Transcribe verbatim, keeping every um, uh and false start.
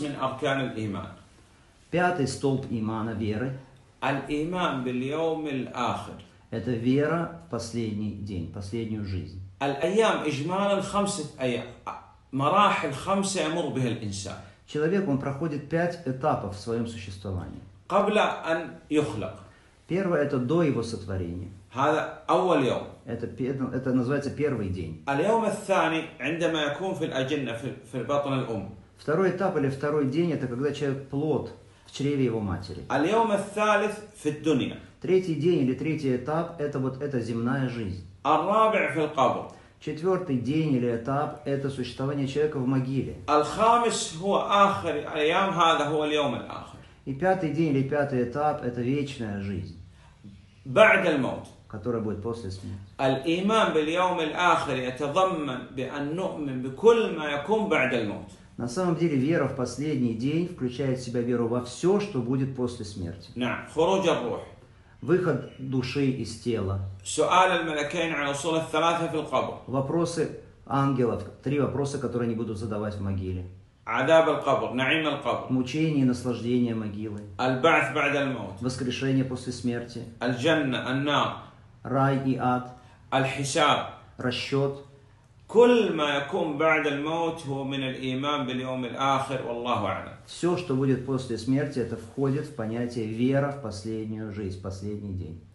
من أركان الإيمان. Пятый столб имана, веры, الإيمان باليوم الآخر. это вера в последний день, последнюю жизнь. الأيام إجمالا خمسة أيام، مراحل خمسة يمر بها الإنسان. Человек, он проходит пять этапов в своем существовании. قبل أن يخلق. Первое – это до его сотворения. هذا أول يوم. Это, это называется первый день. اليوم الثاني عندما يكون في الأجنة في في بطن الأم. Второй этап или второй день – это когда человек плод в чреве его матери. اليوم الثالث في الدنيا. Третий день или третий этап – это вот эта земная жизнь. الرابع في القبر. Четвертый день или этап – это существование человека в могиле. الخامس هو آخر الأيام، هذا هو اليوم الآخر. И пятый день или пятый этап – это вечная жизнь, بعد الموت. которая будет после смерти. الإيمان باليوم الآخر يتضمن بأن نؤمن بكل ما يكون بعد الموت. На самом деле вера в последний день включает в себя веру во все, что будет после смерти. نعم، خروج الروح. Выход души из тела. سؤال الملكين عن أصول الثلاثة في القبر. Вопросы ангелов, три вопроса, которые они будут задавать в могиле. عذاب القبر، نعيم القبر. Мучение и наслаждение могилы. البعث بعد الموت. Воскрешение после смерти. الجنة، النار. Рай и ад. الحساب. Расчет. كل ما يكون بعد الموت هو من الإيمان باليوم الآخر، والله أعلم. Все, что будет после смерти, это входит в понятие вера в последнюю жизнь, в последний день.